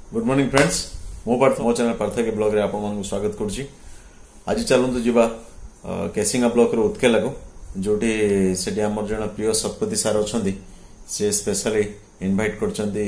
Good morning friends मो पार्थ मो channel Partha के ब्लॉग रे आपण मानक स्वागत करूची। आज चलंतु जीवा केसिंगा ब्लॉक रो उत्केला को जोटी सेठी हमर जण प्रिय सतपति सार अछंती से स्पेशली इनवाइट करचंती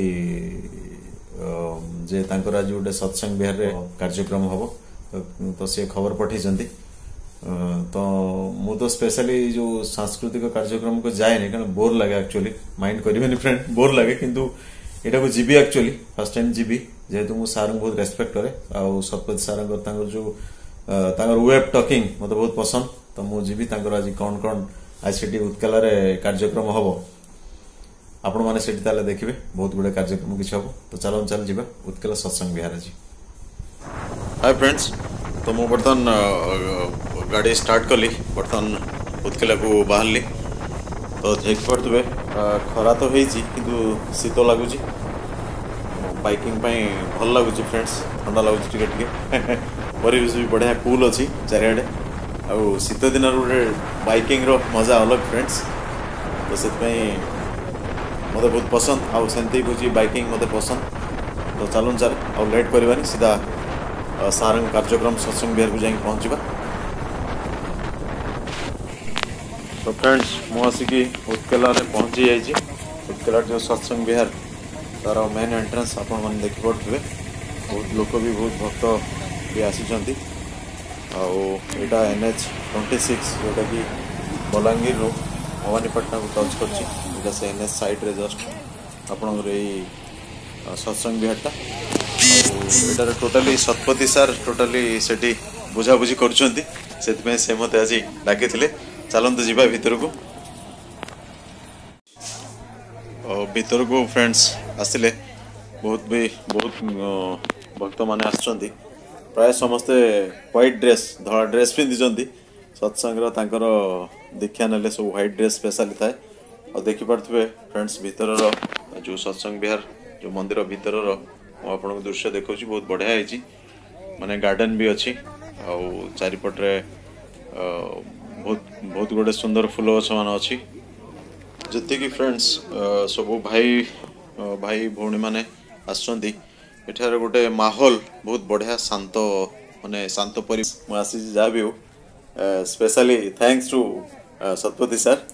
जे तांकर आज गोटे सत्संग बिहार रे कार्यक्रम हबो तो से खबर पठैचंती। तो मु तो स्पेशली जो सांस्कृतिक कार्यक्रम को जाए नहीं कारण बोर लगे एक्चुअली माइंड करिवेनी फ्रेंड बोर लगे किंतु एटा को जीबी एक्चुअली फर्स्ट टाइम जीबी जेहेतु मु सार बहुत रेस्पेक्ट करे आ सतपति सार जो तांकर वे ऑफ टॉकिंग मते बहुत पसंद तो मु जीबी तांकर आज कौन कौन आज सेठी उत्कला रे कार्यक्रम हबो आपण माने सेठी ताले देखिबे बहुत गुडे कार्यक्रम किछ हबो। तो चलो चल जीबा उत्कला सत्संग विहार जी। हाय फ्रेंड्स तो मु बर्तन गाड़ी स्टार्ट कली बर्तन उत्कला को बाहरली तो देख पड़े खरा तो होती किंतु शीत लगुच बाइकिंग भल लगुच फ्रेंड्स ठंडा लगुच टिके परिवेश भी बढ़िया कूल अच्छी चारिड़े आउ शीत दिन गोटे बाइकिंग रो मजा अलग फ्रेंड्स तो से मत बहुत पसंद आउ सेमती कौच बाइकिंग मत पसंद। तो चलून चल आउ लेट करवानी सीधा सारंग कार्यक्रम सत्संग बिहार को जाए पहुँचा। तो फ्रेंड्स मु आसिकी उत्कला रे पहुँची जाइए। उत्कला जो सत्संग विहार तार मेन एंट्रेंस आपण मैंने देखी पड़े बहुत लोक भी बहुत भक्त भी आसी आटा NH 26 जोटा कि बलांगीर रू भवानीपाटना को टच कर से NH साइड रे जस्ट आपण सत्संग विहारटा आटार टोटाली सतपति सार टोटाली सेठी बुझाबुझी कर से मत आज डाकी चलते जीवा भीतर को भीतर को फ्रेंड्स आसिले बहुत भक्त माने आछंती प्राय समस्ते व्हाइट ड्रेस धड़ा ड्रेस पिंधि सत्संग तांकर दीक्षा नेले सब व्हाइट ड्रेस स्पेशली थाए और देखि पारथबे फ्रेंड्स भीतर जो सत्संग विहार जो मंदिर भीतर आपन दृश्य देखौ बहुत बढ़िया है माने गार्डन भी अच्छी आ चारिपटे बहुत गुड़े सुंदर फूल गछ मान अच्छी जी कि फ्रेंड्स सब भाई भौणी माने आसछंती एठार गोटे माहौल बहुत बढ़िया शांत माने शांत परि आसी जा भी हो specially thanks to Satpathy sir.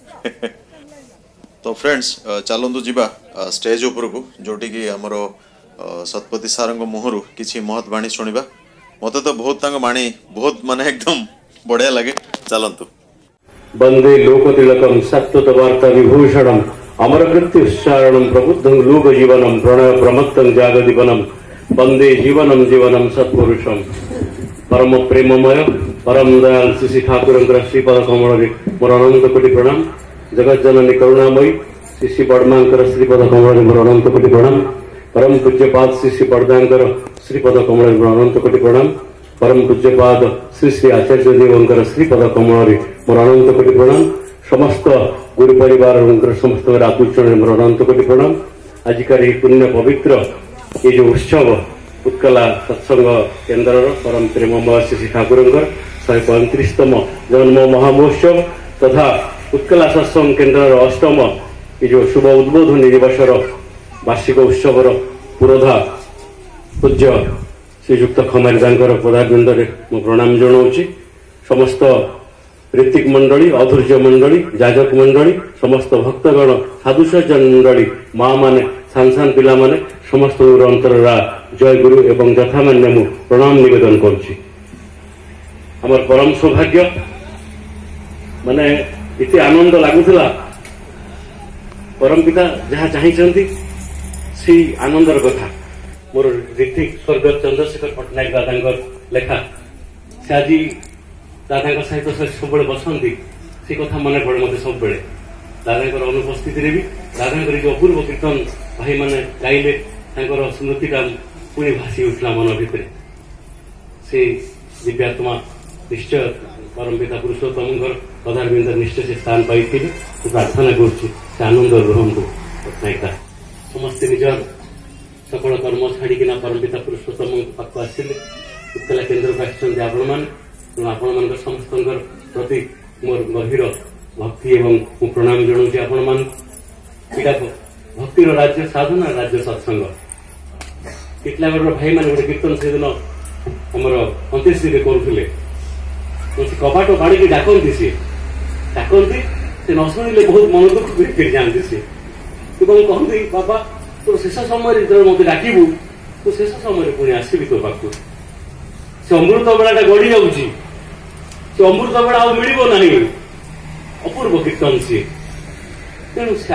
तो फ्रेंड्स चलंतु जीवा स्टेज ऊपर को जोटी कि हमर सतपति सार मुहरु किछि महत बाणी सुनिबा मते तो बहुत तांग बाणी बहुत माने एकदम बढ़िया लगे चलंतु। वंदे लोकतिलकम सत्वत वार्ता विभूषणम अमरकृत्युच्चारणम प्रबुद्धं लोक जीवनम प्रणय प्रमत्तं जागदीपनम वंदे जीवनम जीवनम सत्पुरुषम परम प्रेममय परम दयाल श्री ठाकुर श्रीपद कमल मोर अनंत कोटि प्रणाम। जगत जननी करुणामयी श्री पद्मांकर श्रीपद कमल मोर अनंत कोटि प्रणाम। परम पूज्यपाद श्री पद्मांकर श्रीपद कमल मोर अनंत कोटि प्रणाम। परम पूज्यपाद श्री श्री आचार्य देवंकर श्रीपद कमल मोर अनंत कोटि प्रणाम। समस्त गुरु परिवार समस्त आकुचरण मोर अनंत कोटि प्रणाम। आजिकार पुण्य पवित्र ये जो उत्सव उत्कला सत्संग केन्द्र परम प्रेममय श्री ठाकुर 135तम जन्म महामहोत्सव तथा उत्कला सत्संग केन्द्र अष्टम ये जो शुभ उद्बोधनी दिवसर वार्षिक उत्सवर पुरोधा पूज्य श्रीजुक्त खमारी पदार्थ मु प्रणाम जनाऊँगी। समस्त ऋतिक मंडली अधूर्य मंडली जाजक मंडली समस्त भक्तगण साधुसज्जन मंडली माँ माने सान सान पिला माने समस्त अंतरा जय गुरु एवं यथामान्य मु प्रणाम निवेदन करुच्ची। आमर परम सौभाग्य माने इति आनंद लगुला परम पिता जहाँ चाहिए सी आनंदर कथा मोर ऋतिक स्वर्गत चंद्रशेखर पट्टनायक दादा लेखा से आज दादा सहित सब बसती से कथा मन पड़े मत सब दादा अनुपस्थित भी दादा जो अपूर्व कीर्तन भाई मैंने गाइले स्मृतिटा पुणी भासी उठला मन भितर से दिव्यात्मा निश्चय परम पिता पुरुषोत्तम पदार्थ निश्चय से स्थान पाई प्रार्थना कर आनंद रुहतु पट्टनायक समस्ते निजर सकल कर्म छाड़िकिना परम पिता पुरुषोत्तम पाक आसिले उत्कला केन्द्र को आसछन्ते आपण समस्त प्रति मोर गभीर भक्ति एवं प्रणाम जनाऊँ आपण मान भक्तिर राज्य साधना राज्य सत्संग टिटलागढ़ भाई मैंने गोटे कीर्तन से दिन आमर अंत्येष्टि करुले कपाट बाड़ी डाकती सी डाकती से न शुणिले बहुत मन दुख फिर जाती सी कहती बाबा तोर शेष समय जो मत डाकबू तो शेष समय पुणी आसबि तो पाक से अमृत बेड़ा गड़ी जाऊँगी से अमृत बेड़ा आ मिल ना अपूर्व कीर्तन सी तेणु से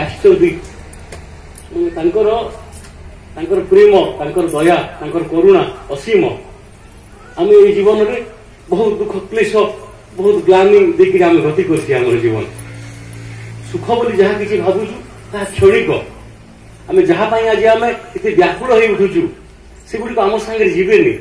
आश्चर्य प्रेम दया करुणा असीम आम ये जीवन में बहुत दुख क्लेश बहुत ग्लानि देखिए आम गति कर जीवन सुख बोली जहाँ किसी भावुचु ता क्षणिक आम जहाँ आज आम इतने व्याकुल हो उठुचु सेगुड़ी आम सागर जीवेनि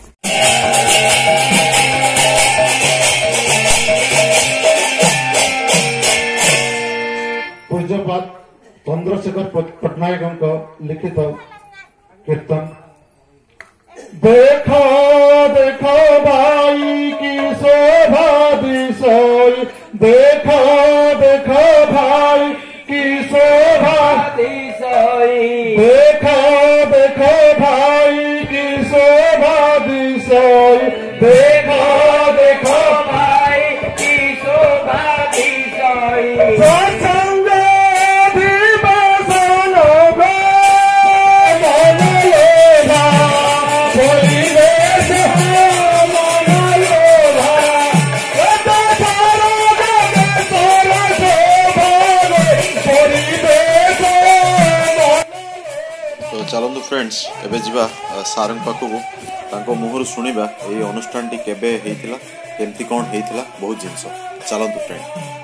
पूज्यपाद चंद्रशेखर पट्टनायक लिखित कीर्तन देखो देखो भाई की शोभा दिशोई देखो देखो भाई की शोभा दिशोई देखो देखो भाई की शोभा दिशोई देखो देखो भाई की शोभा दिशोई चलतु फ्रेंड्स एबे जीवा सारंग पाखक मुहर शुणा ये अनुष्ठान टी केबे हेइतिला केमती कौन हेइतिला बहुत जिनस चलतु फ्रेंड।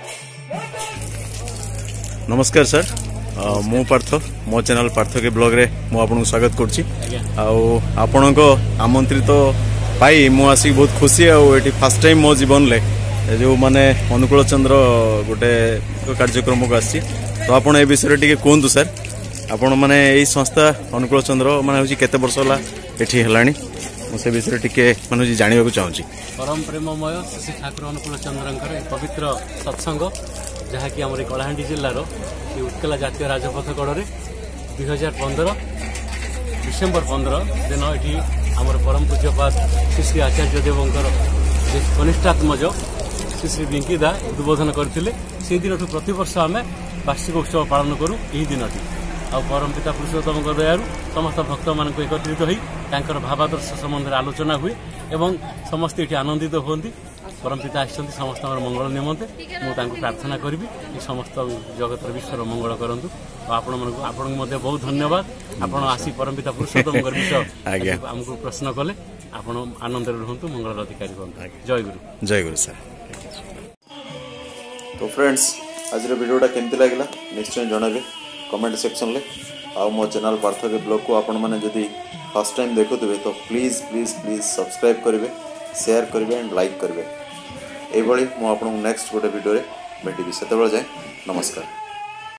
नमस्कार सर मु पार्थ मो चैनल पार्थ के ब्लॉग रे मु आपन स्वागत करछि आपण को आमंत्रित पाई मु आसी बहुत खुशी आठी फास्ट टाइम मो जीवन ले जो माने अनुकूल चंद्र गोटे कार्यक्रम को आसी तो आपण ए विषय टिके कहतु सर आपण माने यही संस्था अनुकूल चंद्र माने केते वर्ष होला एठी हेलानी से विषय टिके माने जानिबा को चाहूची। परम प्रेममय श्री ठाकुर अनुकूल चंद्रंकर पवित्र सत्संग जहाँकि आम कलाहांडी जिलार उत्कला जातीय राजपथ कड़े 2015 डिसेम्बर 15 दिन ये आम परम पूज्यपाद श्री श्री आचार्य देवंकर कनिष्ठात्मज श्री श्री बिंकीदा उद्बोधन करते से दिन प्रतिवर्ष आम वार्षिक उत्सव पालन करूँ यही दिन आ परम पिता पुरुषोत्तम दयारू समस्त भक्त मान एकत्रित होकर भावादर्श संबंध में आलोचना हुए एवं समस्ते ये आनंदित होती परम पिता आसते समस्त मंगल निमंते मुझे प्रार्थना करी समस्त जगत विश्वर मंगल करूँ आपण बहुत धन्यवाद आपण आसी परम पिता पुरुषोत्तम विषय आमको प्रश्न कले आपण आनंद रुहतु मंगल अधिकारी हूँ। जय गुरु सर। तो फ्रेंड्स आज वीडियोटा केमती लगे निश्चय जनइबे कमेंट सेक्शन ले आ मो चैनल पार्थ के ब्लॉग को आपण मैंने जदि फर्स्ट टाइम देखुवे तो प्लीज प्लीज प्लीज सब्सक्राइब करेंगे शेयर करेंगे एंड लाइक करेंगे। ये मु आपको नेक्स्ट गोटे वीडियो भेटी से जाए नमस्कार।